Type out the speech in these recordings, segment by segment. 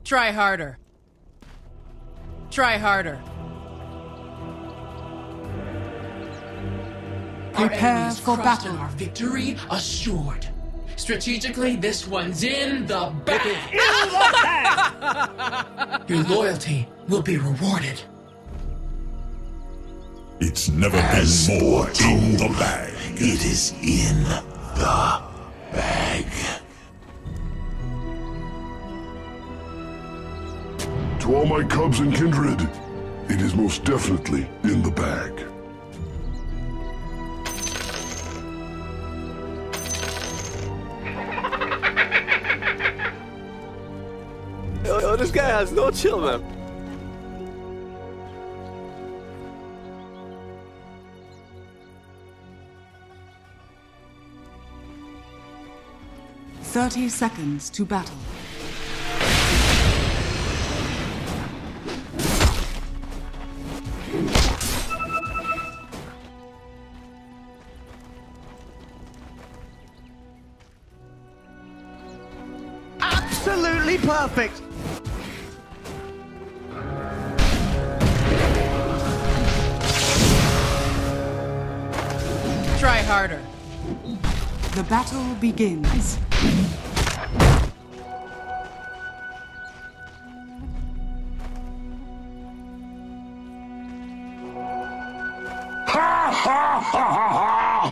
Try harder. Try harder. Prepare for crushed battle. and our victory assured. Strategically, this one's in the bag. Your loyalty will be rewarded. It's never been more in the bag. It is in the bag. To all my cubs and kindred, it is most definitely in the bag. Yo, this guy has no chill, man. "30 seconds to battle. Absolutely perfect! Try harder. The battle begins. Ha ha ha ha ha!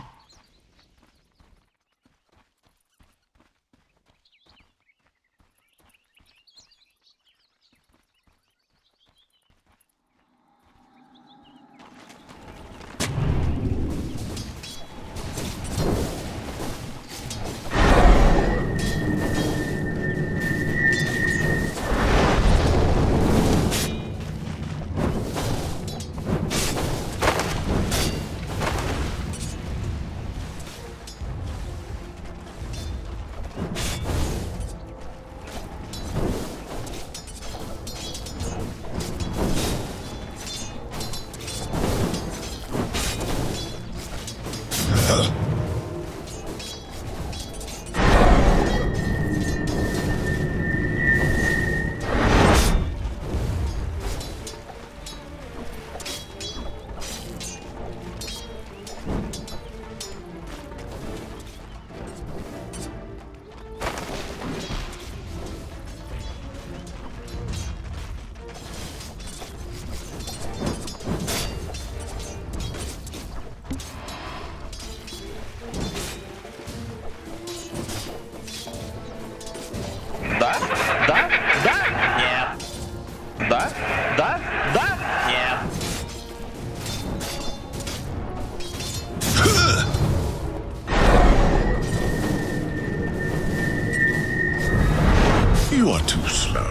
You are too slow.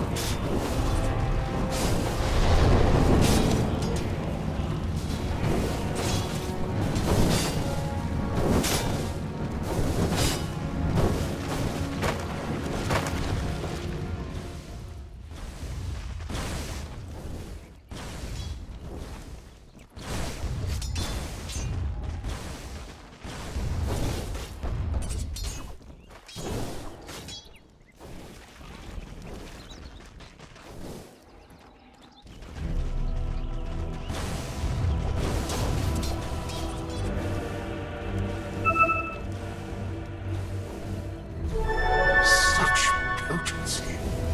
Such potency.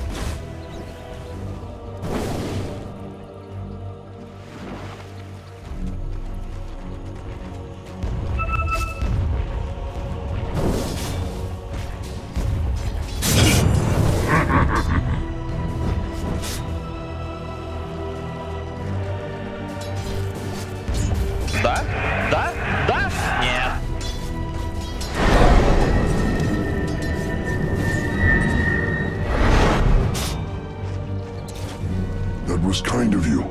That was kind of you.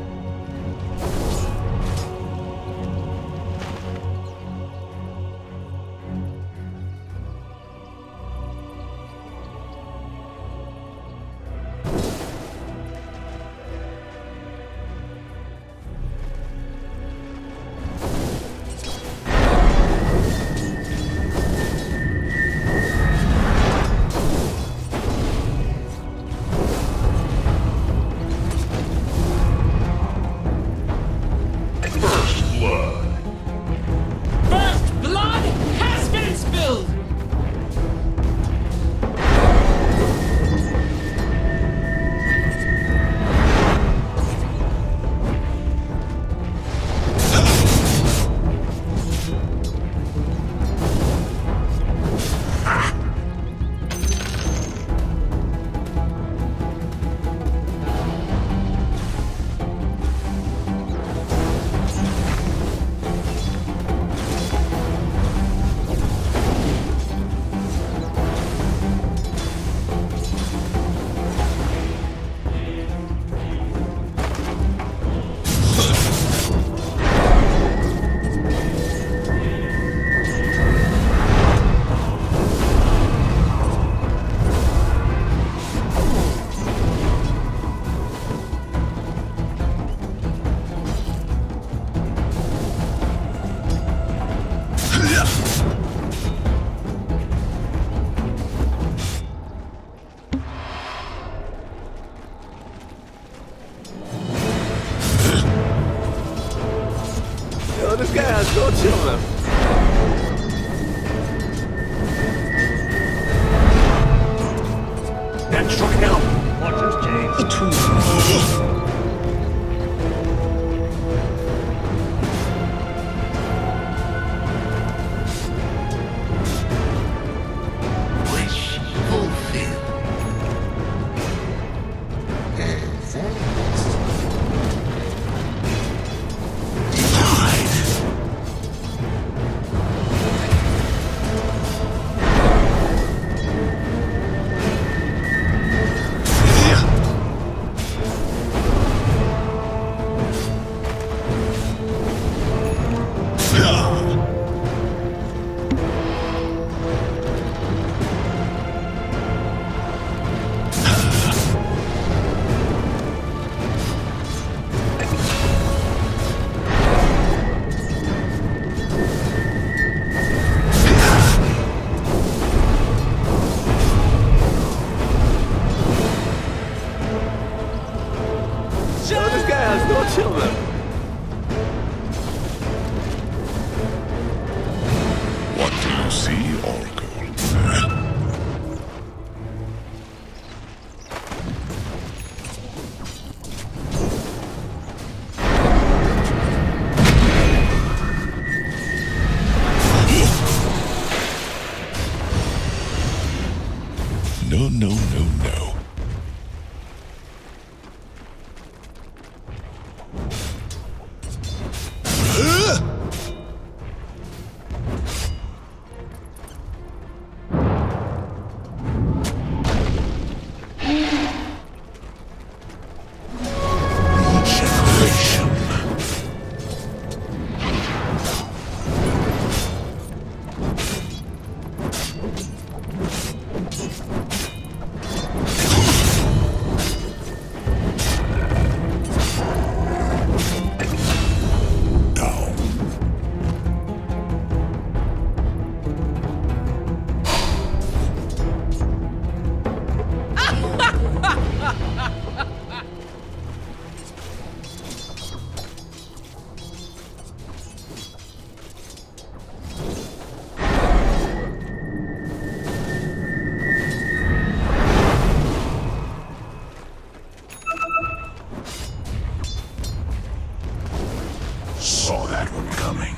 has no chill, man. That should help. Watch us, James. Wish fulfilled. This guy has no chill, man. What do you see, Oracle? No, no, no, no. Saw that one coming.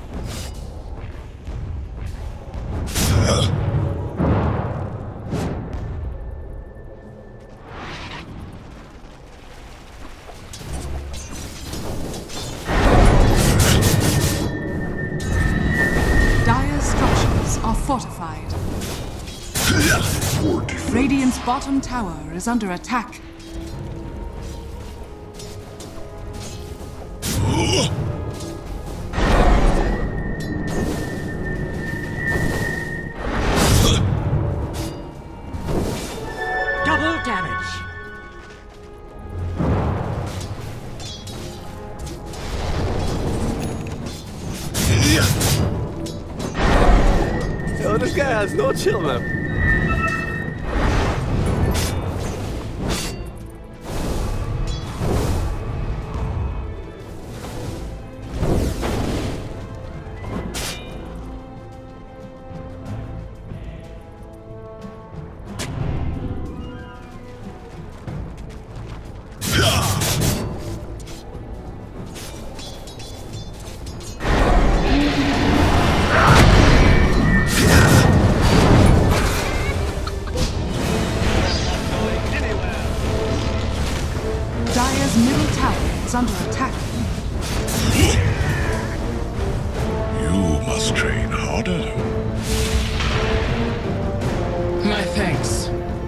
Dire's structures are fortified. Radiant's bottom tower is under attack. Double damage. Yo, this guy has no chill, man. Dire's middle tower is under attack. You must train harder. My thanks.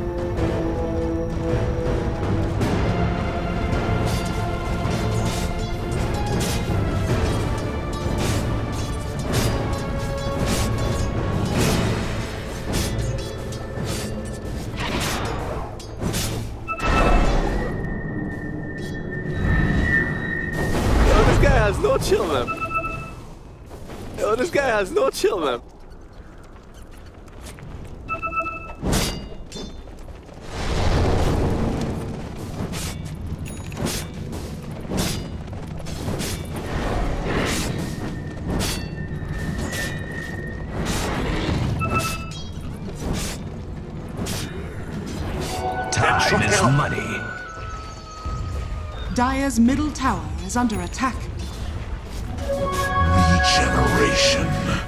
Has no chill, man. Yo, this guy has no chill, man. Dire's middle tower is under attack. Regeneration.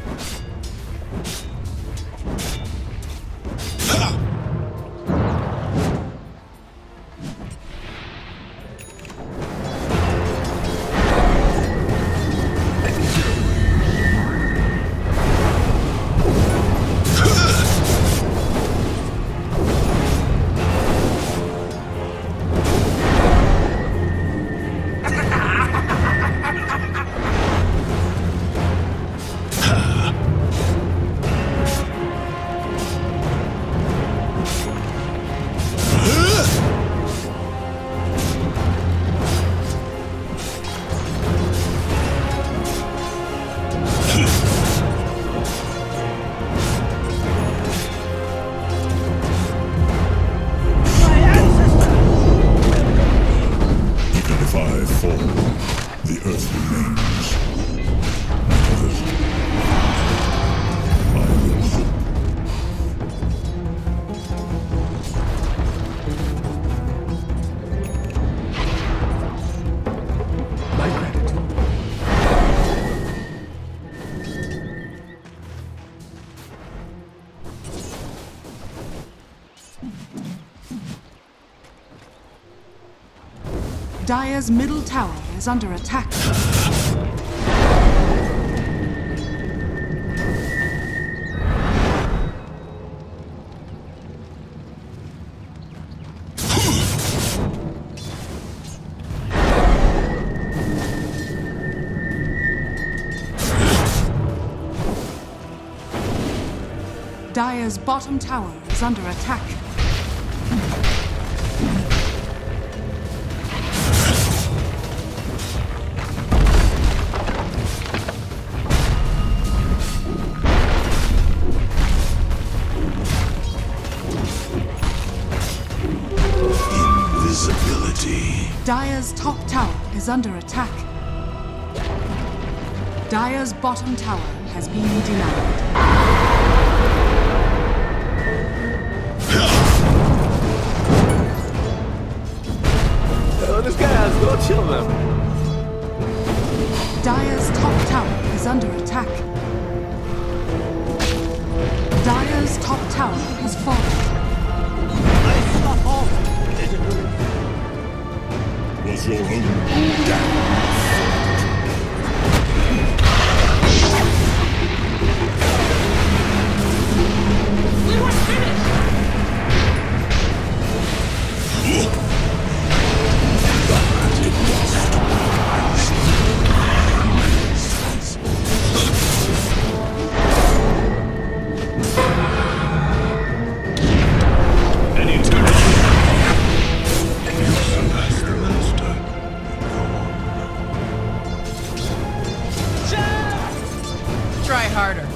Dire's middle tower is under attack. Dire's bottom tower is under attack. Dire's top tower is under attack. Dire's bottom tower has been denied. Oh, this guy has no chill, man. Dire's top tower is under attack. Dire's top tower has fallen. Was your own down? We weren't finished! Try harder.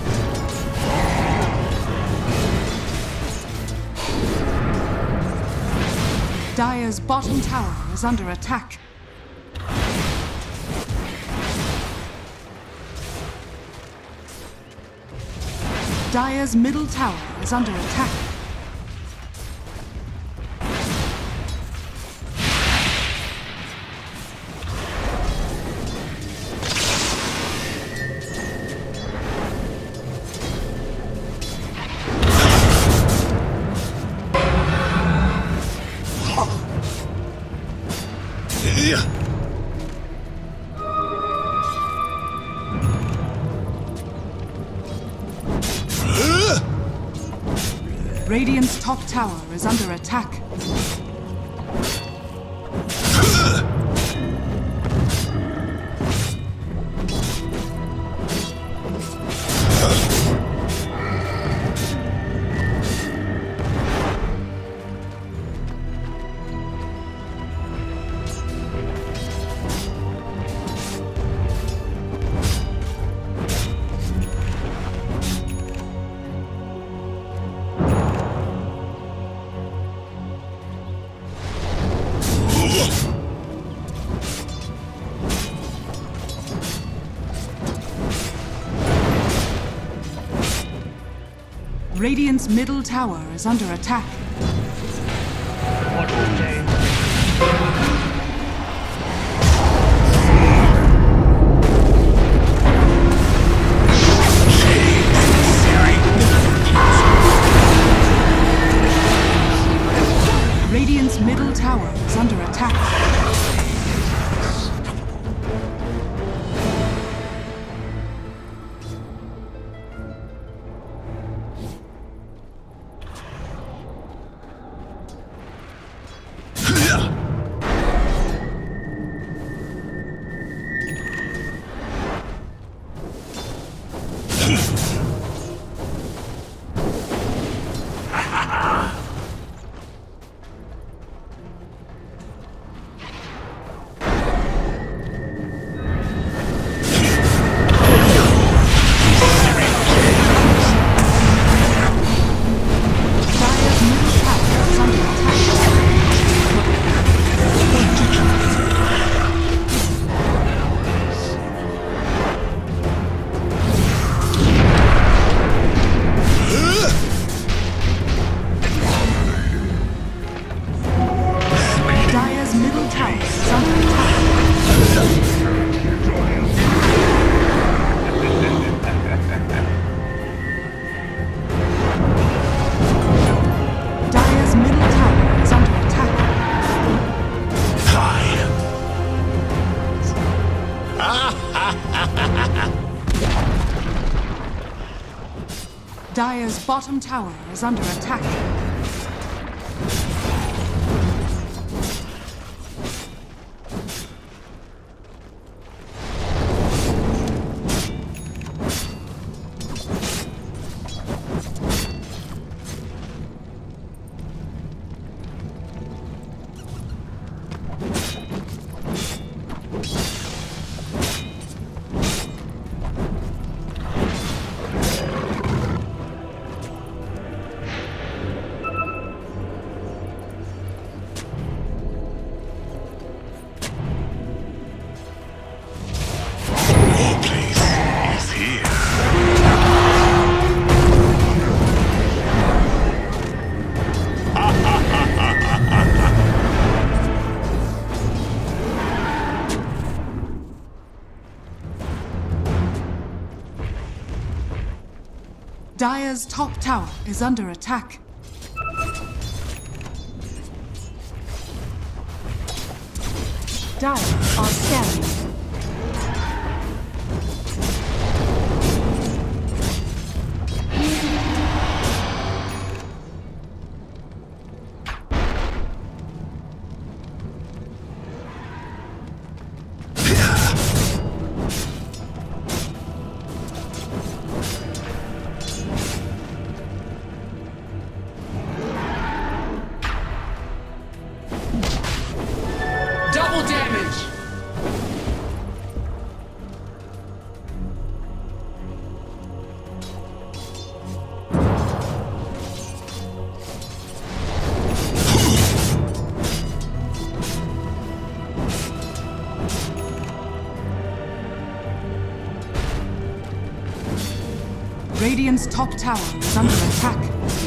Dire's bottom tower is under attack. Dire's middle tower is under attack. Radiant's top tower is under attack. Radiant's middle tower is under attack. What will change? attack. Dire's bottom tower is under attack. Dire's top tower is under attack. Dire are scanning. Double damage! Radiant's top tower is under attack.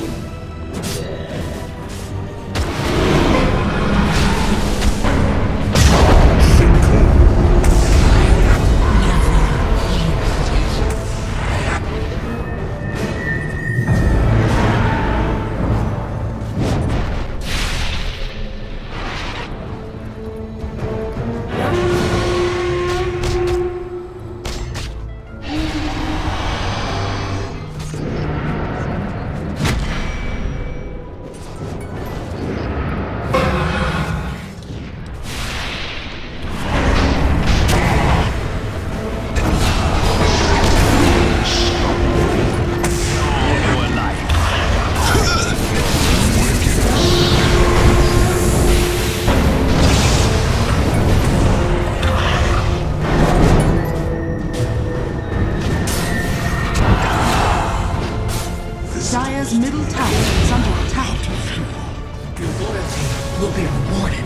Dire's middle tower is under attack. Your loyalty will be rewarded.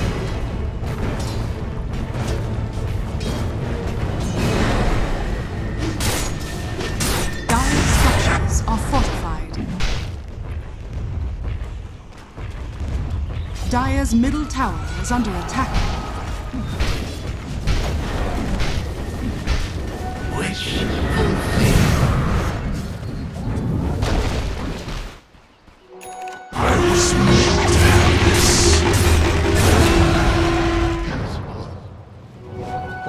Dire's structures are fortified. Dire's middle tower is under attack. Wish fulfilled. I was meant to have this.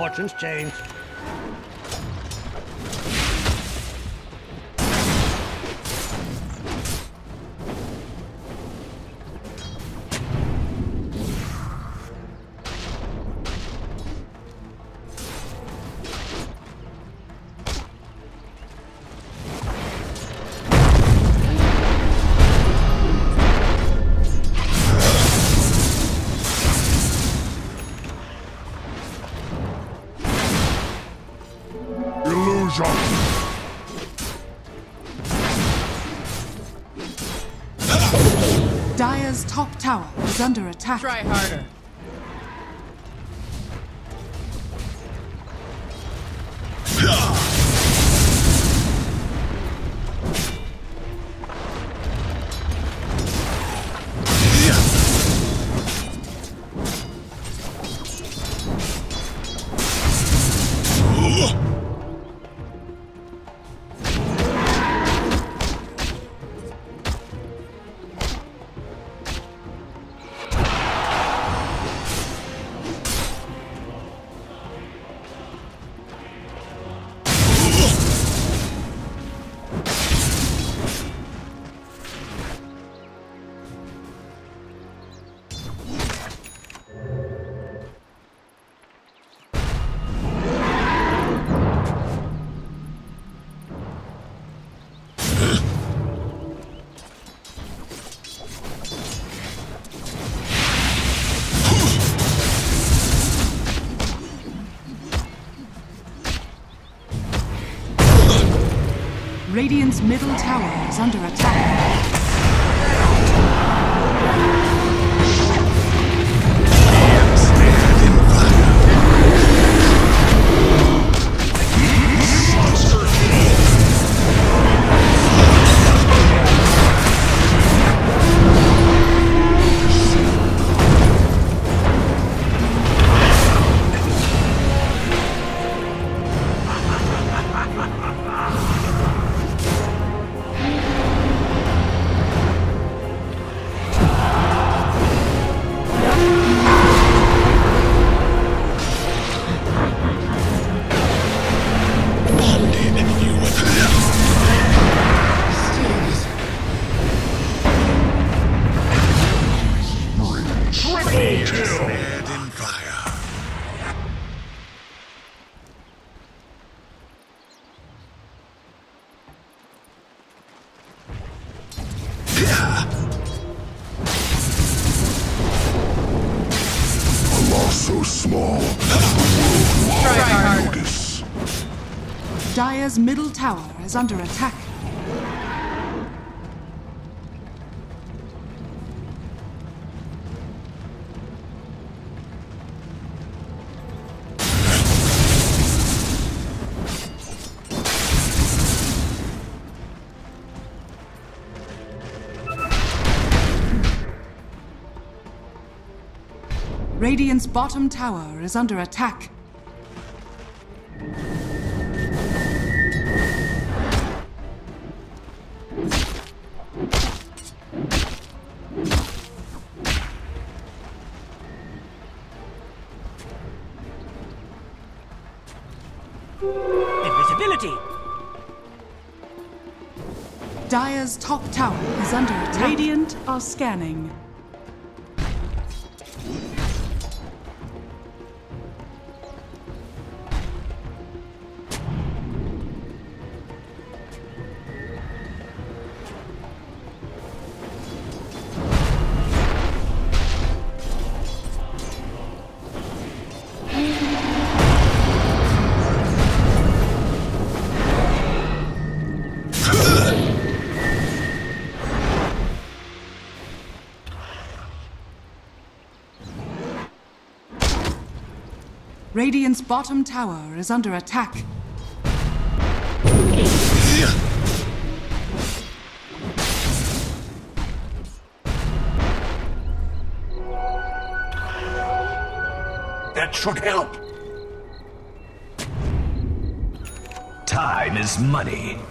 fortunes change. Dire's top tower is under attack. Try harder. Radiant's middle tower is under attack. So small. Try harder. Notice. Dire's middle tower is under attack. Radiant's bottom tower is under attack. Invisibility! Dire's top tower is under attack. Radiant are scanning. Radiant's bottom tower is under attack. That should help. Time is money.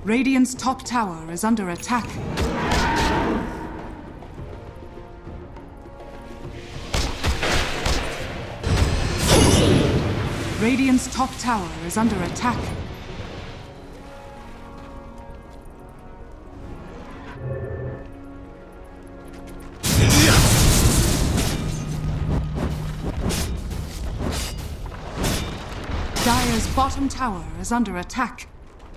Radiant's top tower is under attack. Radiant's top tower is under attack. Dire's bottom tower is under attack.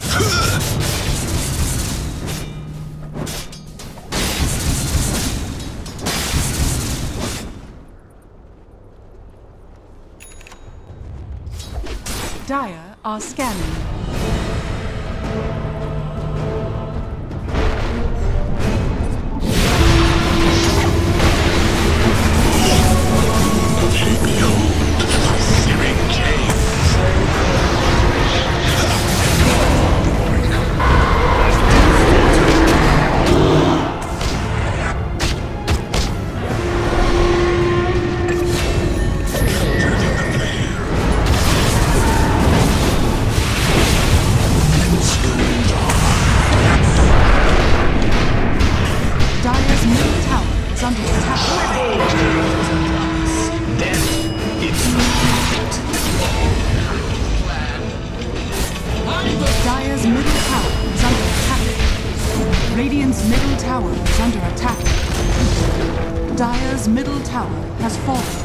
Dire are scanning. Dire's middle tower is under attack. Radiant's middle tower is under attack. Dire's middle tower has fallen.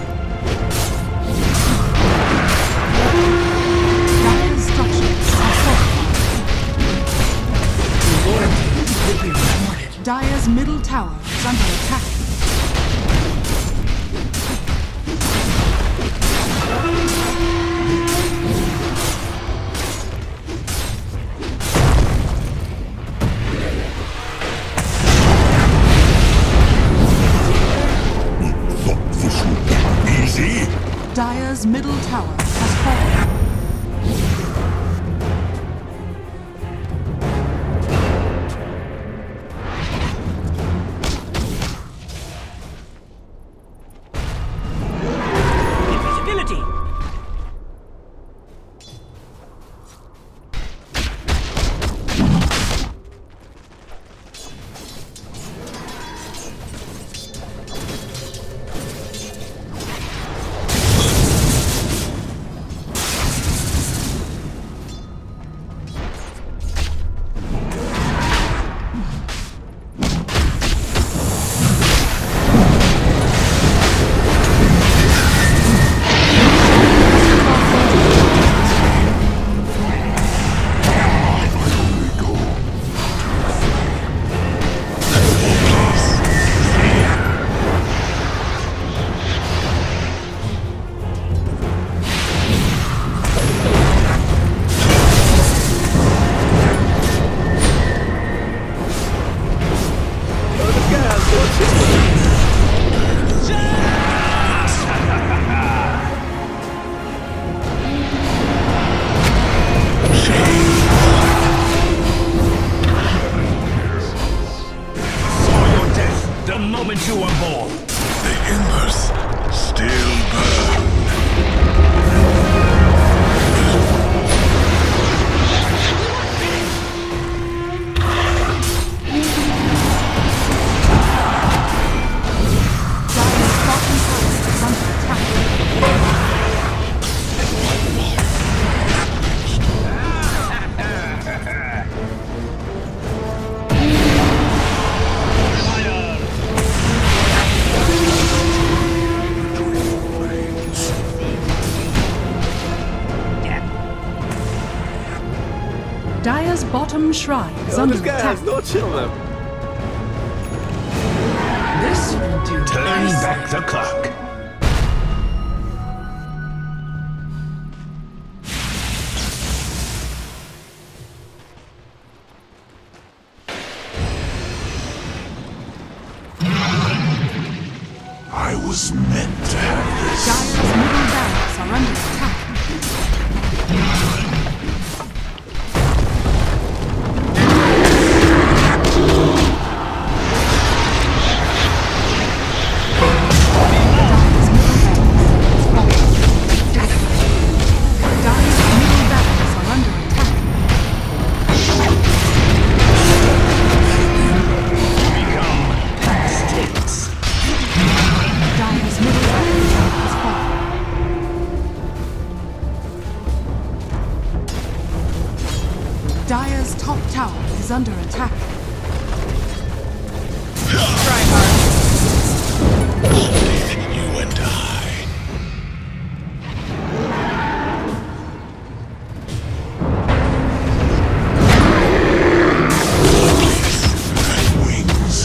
Dire's structures are fortified. Dire's middle tower is under attack. Dire's middle tower has fallen. Invisibility! You were born. The embers still burn. Dire's bottom tower is under attack. Dire's bottom shrine is under This guy attack. has no chill, man. This will do. Turn back the clock. I was meant to have this. Dire's middle barracks are under attack. Dire's middle barracks are under attack. is under attack. Try hard. You and I. Wings.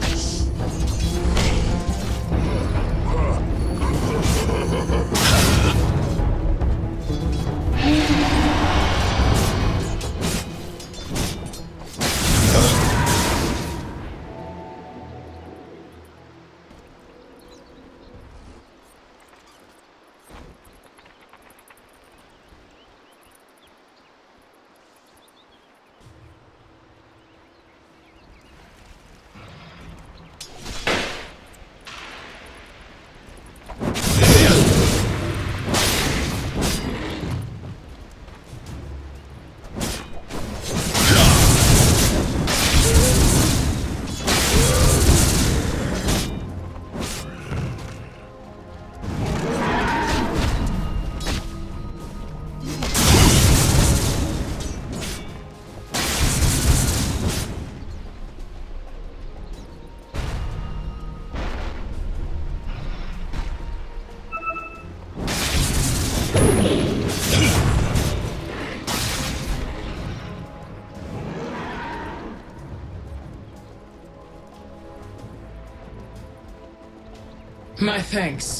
My thanks.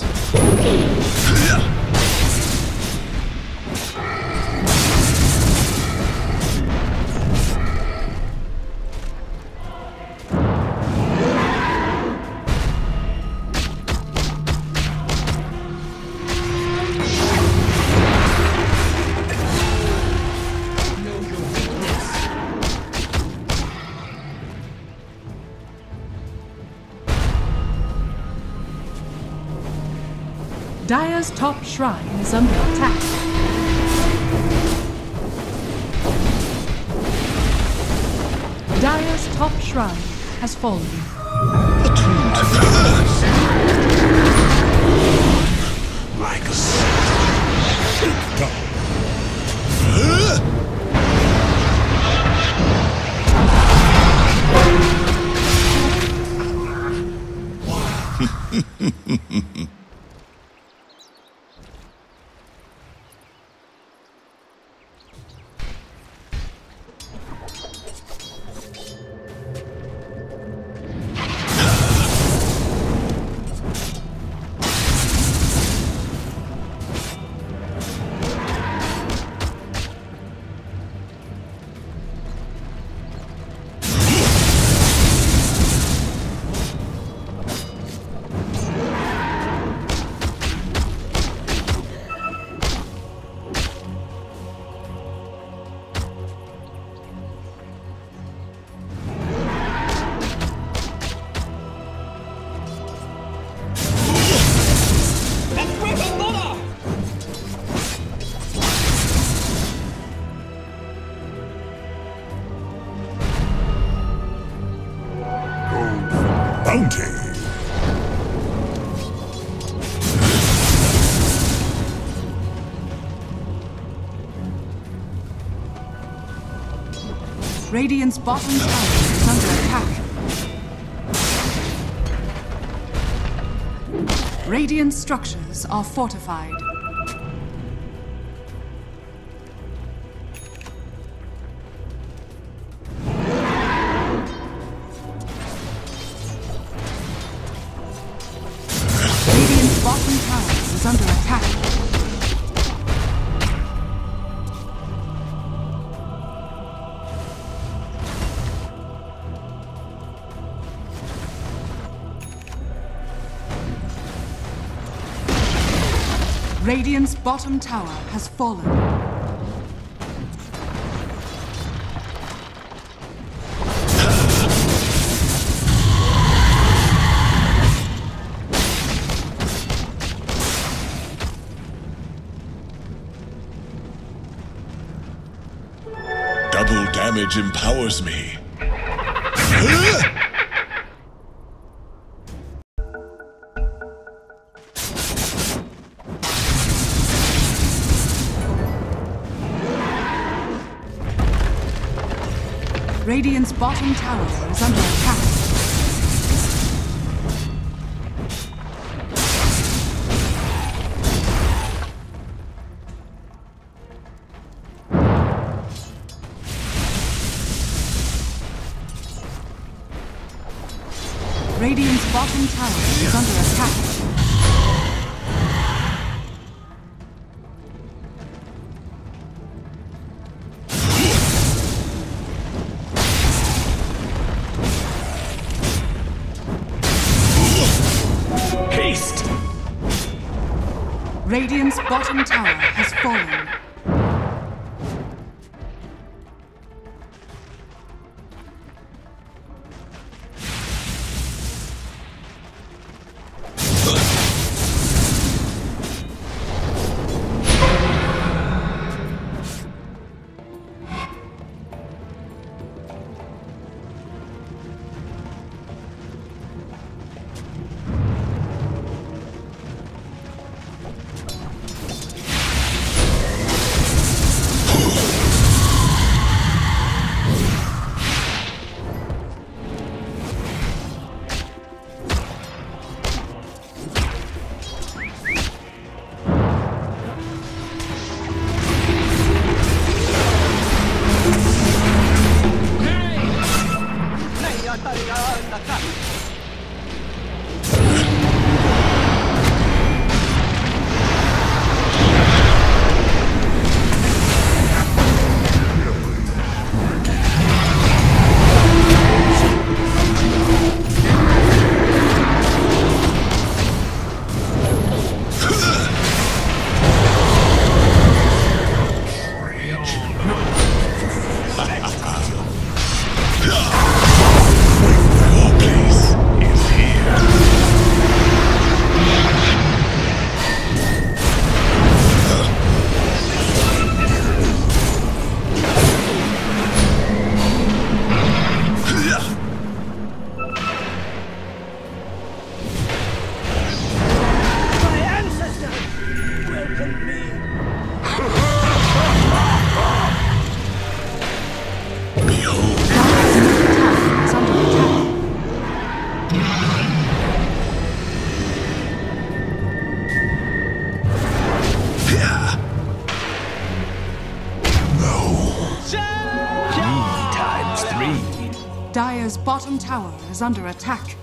Dire's top shrine is under attack. Dire's top shrine has fallen. Like a Bounty. Radiant's bottom tower is under attack. Radiant structures are fortified. Radiant's bottom tower is under attack. Radiant's bottom tower has fallen. double damage empowers me. Radiant's bottom tower is under attack. Radiant's bottom tower is under attack. Haste! Radiant's bottom tower has fallen. Dire's bottom tower is under attack.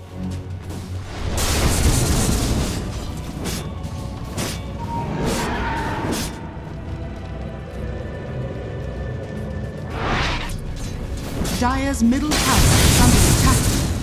Dire's middle tower is under attack.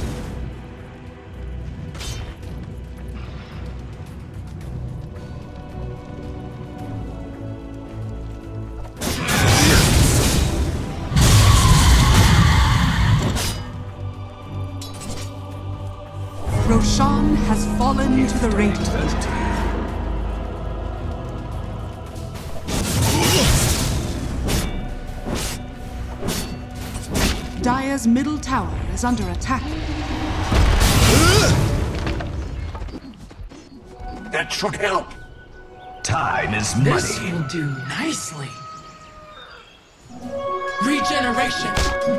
Roshan has fallen to the Radiant. Dire's middle tower is under attack. That should help. Time is money. This will do nicely. Regeneration.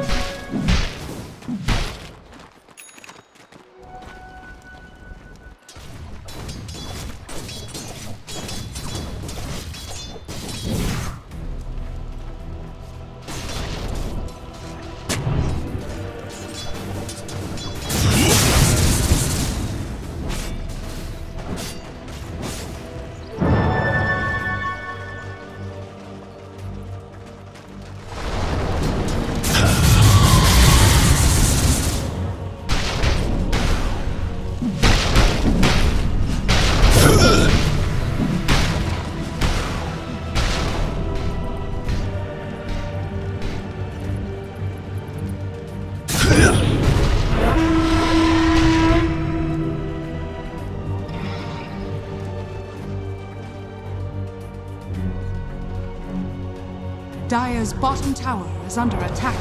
Dire's bottom tower is under attack.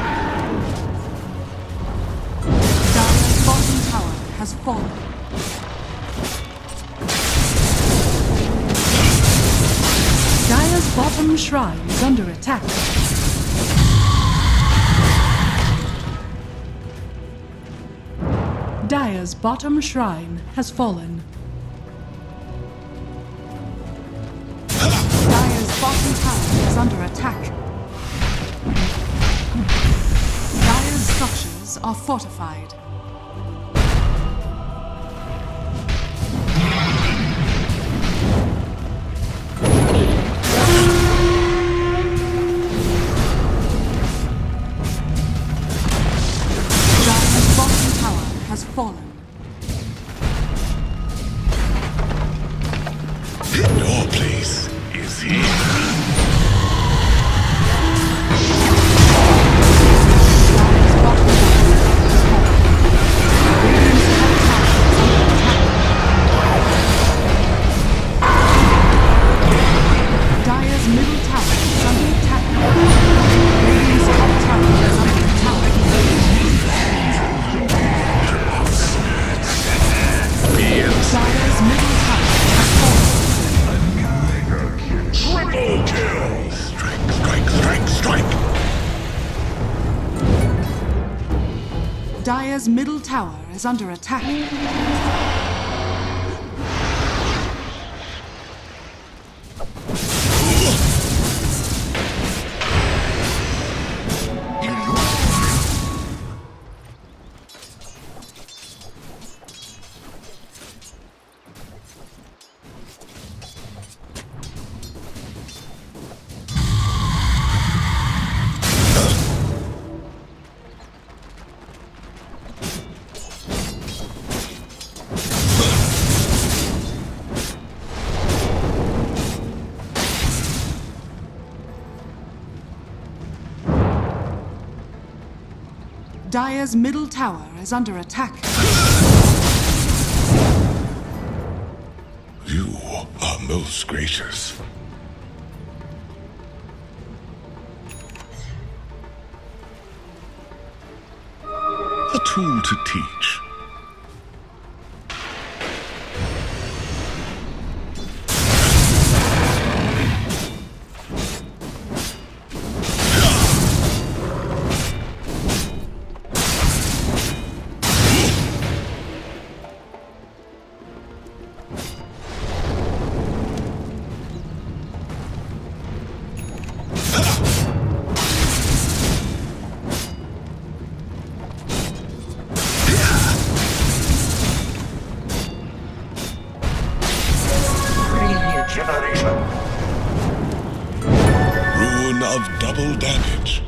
Dire's bottom tower has fallen. Dire's bottom shrine is under attack. Dire's bottom shrine has fallen. Dire's bottom tower is under attack. Dire's structures are fortified. Dire's bottom tower has fallen. Your place is here. Dire's middle tower is under attack. Radiant's top tower is under attack. Dire's middle tower has fallen. Triple kill! Strike, strike, strike, strike! Dire's middle tower is under attack. Dire's middle tower is under attack. You are most gracious. A tool to teach. Rune of double damage.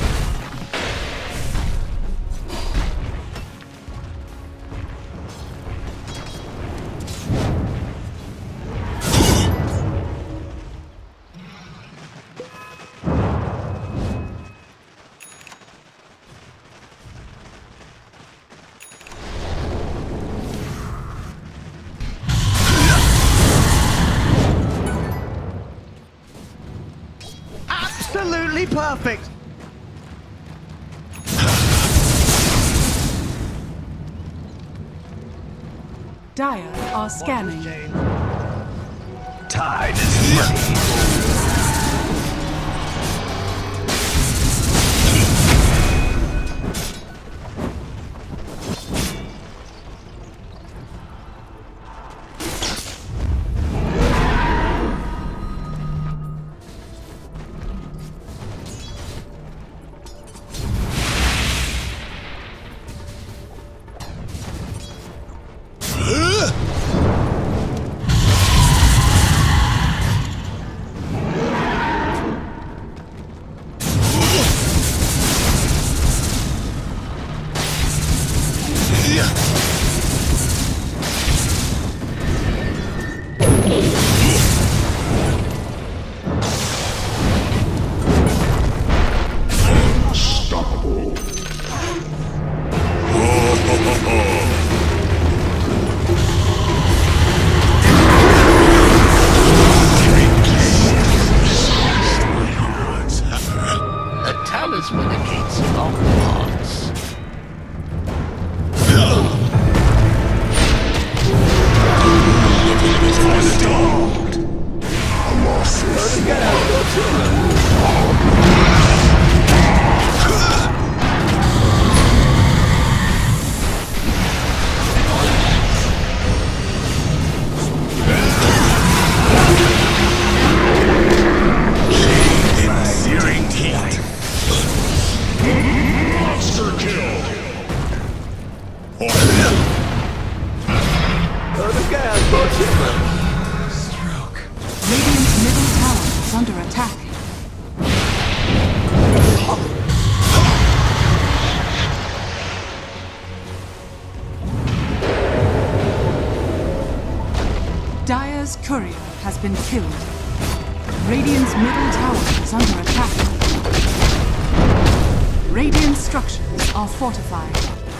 Absolutely perfect! Dire are scanning. Tide is ready. Unstoppable. A talisman against long odds. Storm. no chill, man. Stroke. Radiant's middle tower is under attack. Dire's courier has been killed. Radiant's middle tower is under attack. Radiant structures are fortified.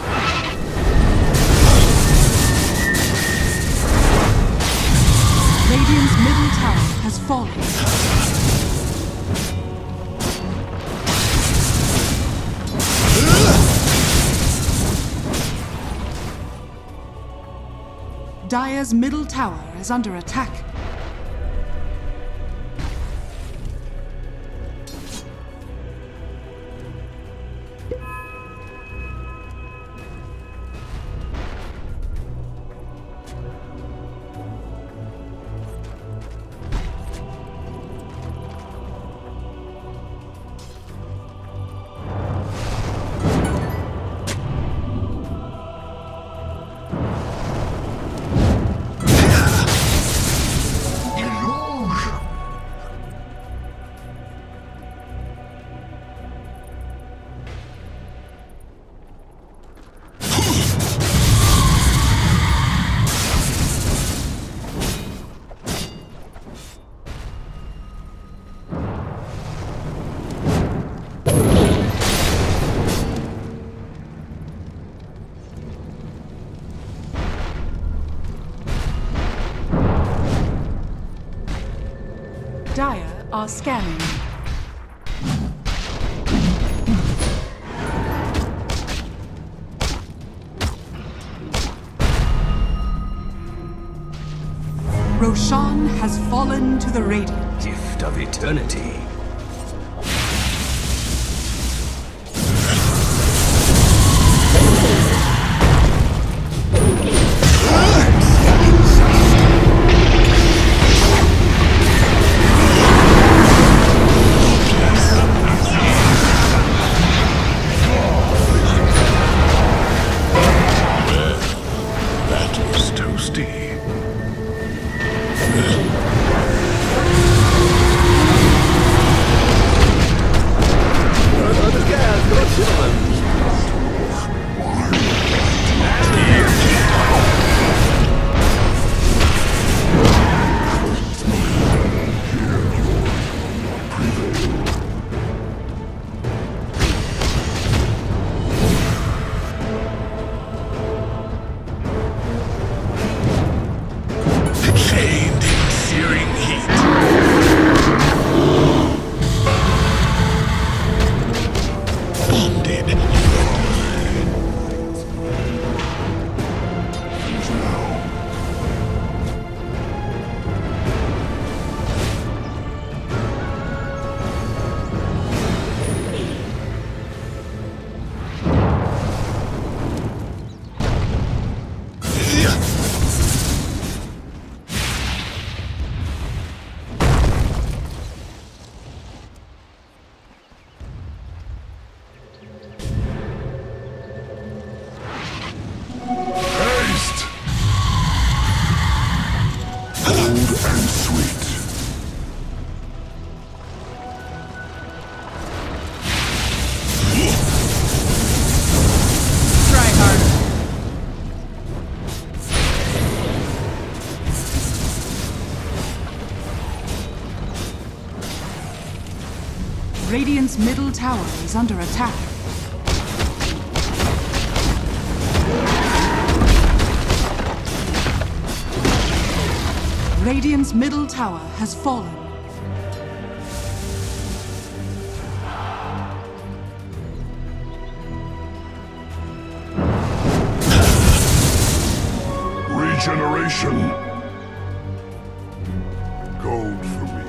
Radiant's middle tower has fallen. Dire's middle tower is under attack. Dire are scanning. Roshan has fallen to the Radiant. Gift of eternity. Radiant's middle tower is under attack. Radiant's middle tower has fallen. Regeneration. Gold for me.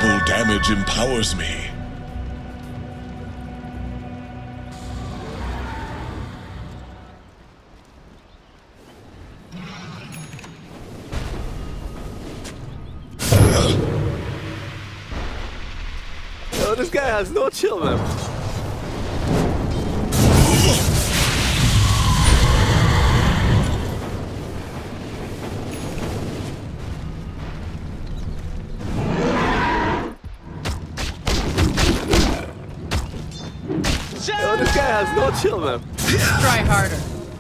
Double damage empowers me. Yo, this guy has no chill, man. Yo, this guy has no chill, man. Try harder.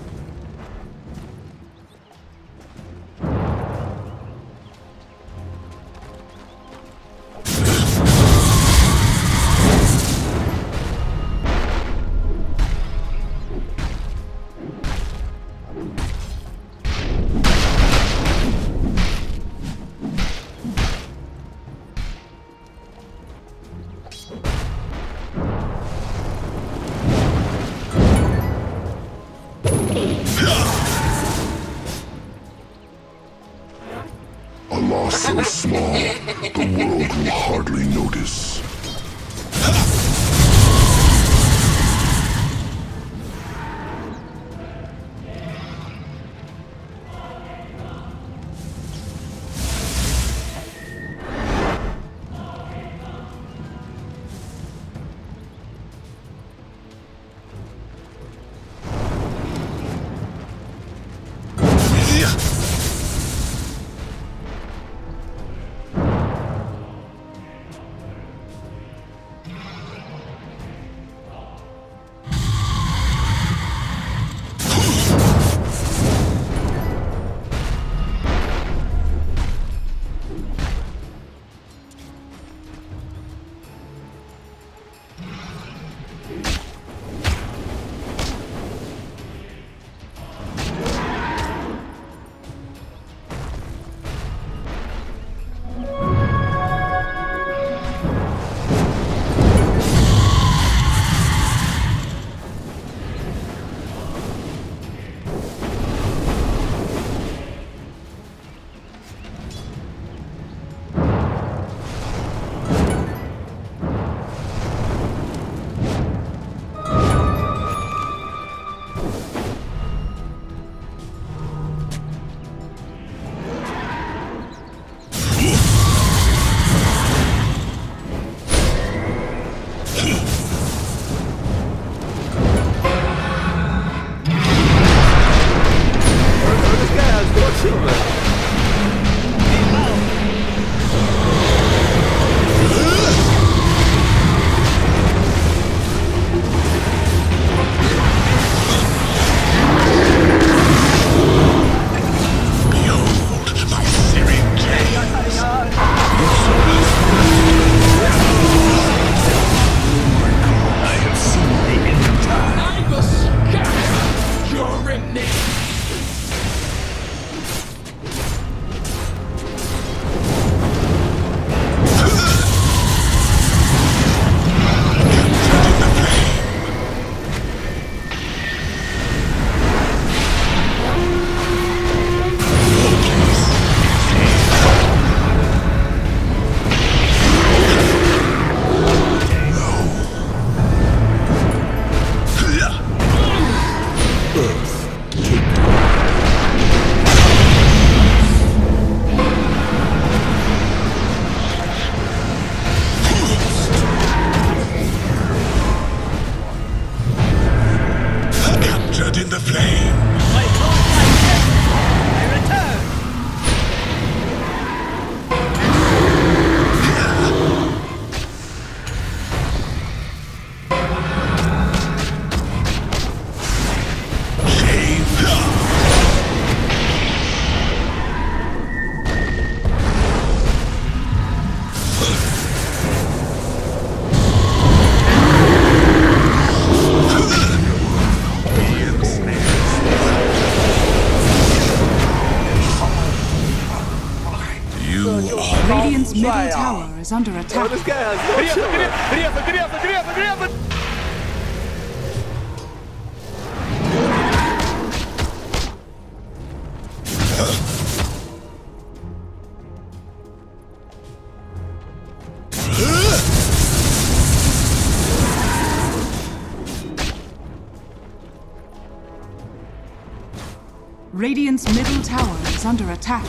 A loss so small, the world will hardly notice. Radiant's middle tower is under attack. This guy has no chill. Radiant's middle tower is under attack.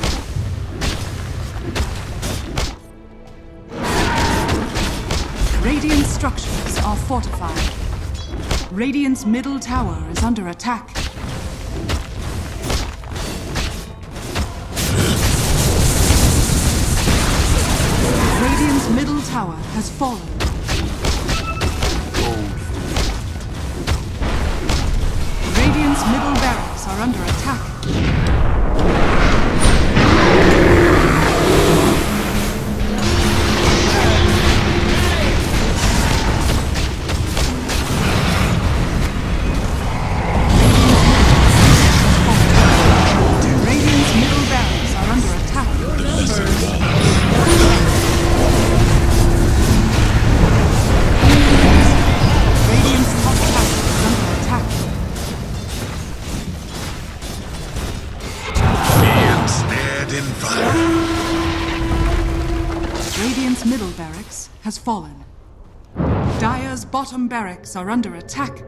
Radiant structures are fortified. Radiant's middle tower is under attack. Radiant's middle tower has fallen. Radiant's middle barracks are under attack. Radiant's middle barracks are under attack. Radiant's top tower is under attack. Ensnared in fire. Radiant's middle barracks has fallen. Dire's bottom barracks are under attack.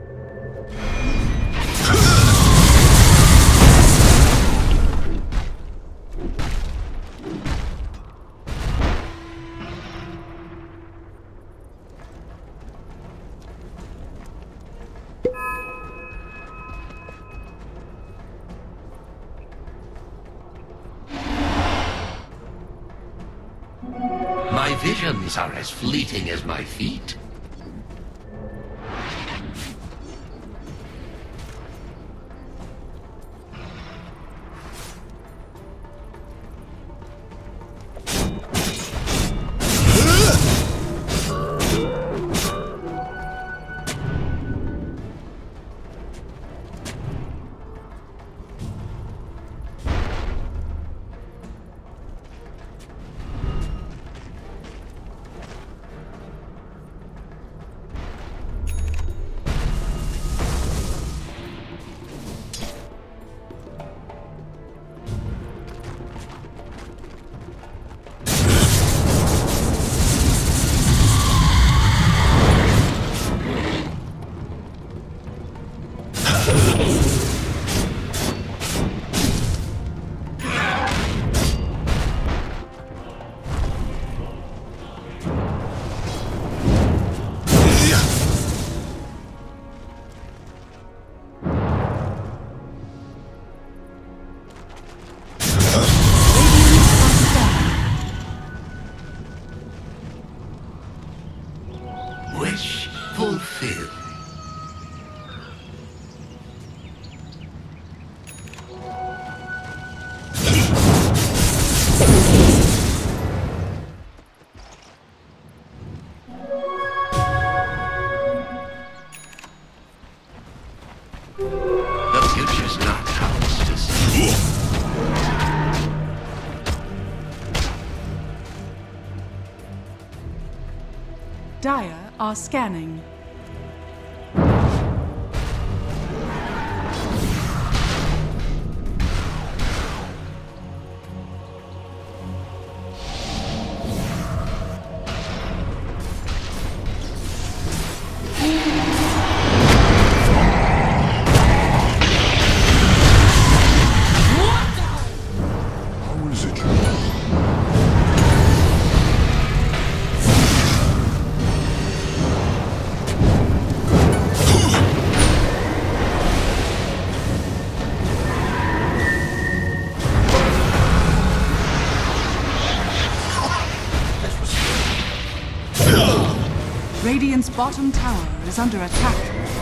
My visions are as fleeting as my feet. Wish fulfilled. The future's not ours to see. Dire are scanning. How is it? Radiant's bottom tower is under attack.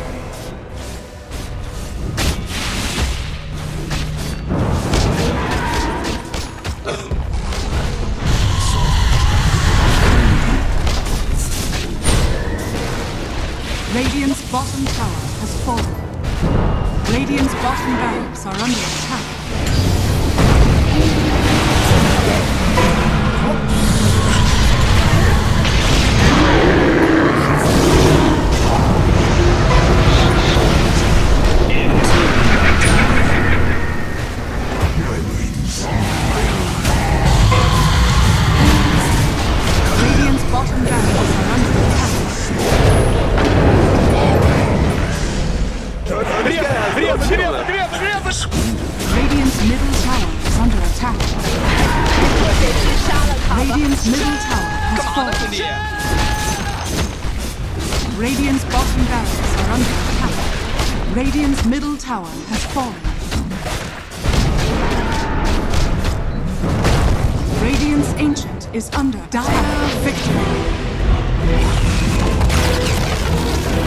Radiant's bottom tower has fallen. Radiant's bottom barracks are under attack. Radiant's bottom barracks are under attack. Video, video, video, video, video. Radiant's middle tower has fallen. Radiant's bottom barracks are under attack. Radiant's middle tower has fallen. Radiant's ancient is under dire victory.